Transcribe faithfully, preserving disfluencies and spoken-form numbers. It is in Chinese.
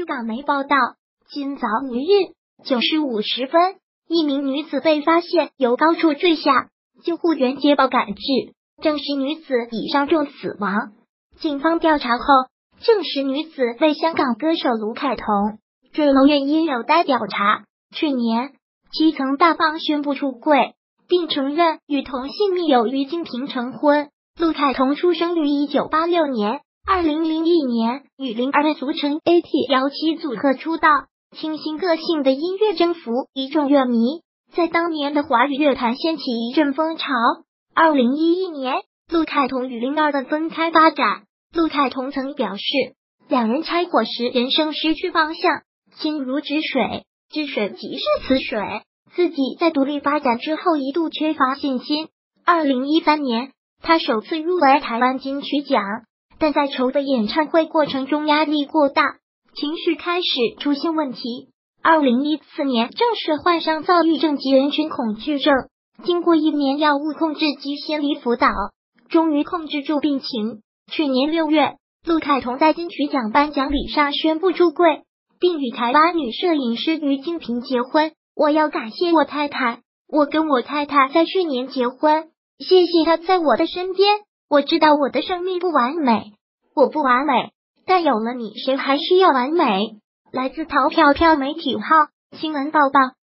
据港媒报道，今早五日九时五十分，一名女子被发现由高处坠下，救护员接报赶至，证实女子已伤重死亡。警方调查后证实女子为香港歌手卢凯彤，坠楼原因有待调查。去年其曾大方宣布出柜，并承认与同性密友于金平成婚。陆凯彤出生于一九八六年，二零零一年与零二组成 A T 幺七组合出道，清新个性的音乐征服一众乐迷，在当年的华语乐坛掀起一阵风潮。二零一一年，陆凯彤与零二的分开发展。陆凯彤曾表示，两人拆伙时人生失去方向，心如止水，止水即是死水。自己在独立发展之后一度缺乏信心。二零一三年，他首次入围台湾金曲奖，但在筹备演唱会过程中压力过大，情绪开始出现问题。二零一四年正式患上躁郁症及人群恐惧症，经过一年药物控制及心理辅导，终于控制住病情。去年六月，陆凯彤在金曲奖颁奖礼上宣布出柜，并与台湾女摄影师于金平结婚。我要感谢我太太，我跟我太太在去年结婚，谢谢她在我的身边。我知道我的生命不完美，我不完美，但有了你，谁还需要完美？来自淘票票媒体号新闻报道。